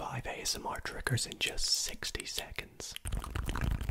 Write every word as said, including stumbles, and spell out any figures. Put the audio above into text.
five A S M R triggers in just sixty seconds.